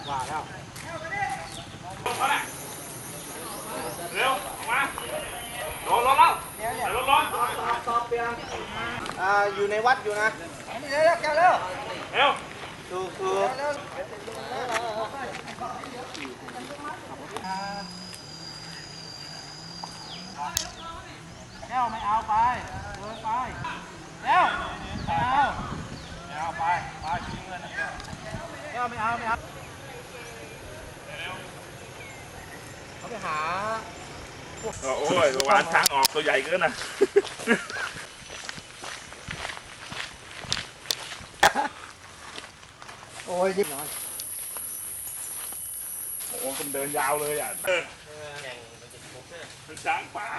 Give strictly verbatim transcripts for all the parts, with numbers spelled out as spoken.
ว่าแล้วเร็วมาลงลงแล้วลงลงตอบเปียงอ่าอยู่ในวัดอยู่นะเร็วแกเร็วเร็วถูกถูกเร็วไม่เอาไปเดินไปเร็วไม่เอาไม่เอาไปไปทิ้งเงินเร็วไม่เอาไม่เอาเขาไปหาโอ้ยวานช้างออกตัวใหญ่เกินนะโอ้ยยิบนอนโอ้คุณเดินยาวเลยอ่ะช้างป่า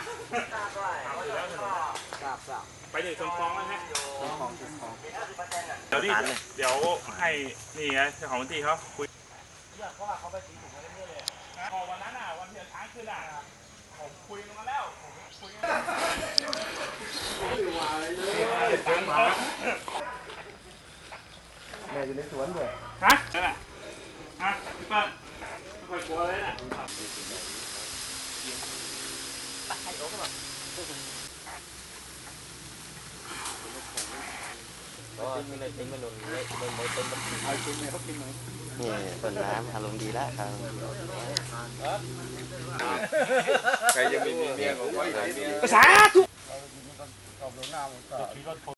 ไปถึงชนคลองแล้วฮะเดี๋ยวนี่เดี๋ยวให้นี่ไงเจ้าของพื้นที่เขาคุยเพราะว่าเขาไปตีถูกมาเรื่อยๆเลยพอวันนั้นอ่ะวันที่ช้างขึ้นอ่ะผมคุยกันมาแล้วคุยกันแม่อยู่ในสวนด้วยฮะนั่นแหละฮะพี่เปิ้ลไม่ค่อยกลัวเลยน่ะก็ไม่ได้เป็นมันหนุนเลยเลยไม่เป็นมันเอาชิ้นไหนเขากินไหมนี่ต้นน้ำอารมณ์ดีแล้วครับใครยังไม่มีเมียของใครมีภาษาทุก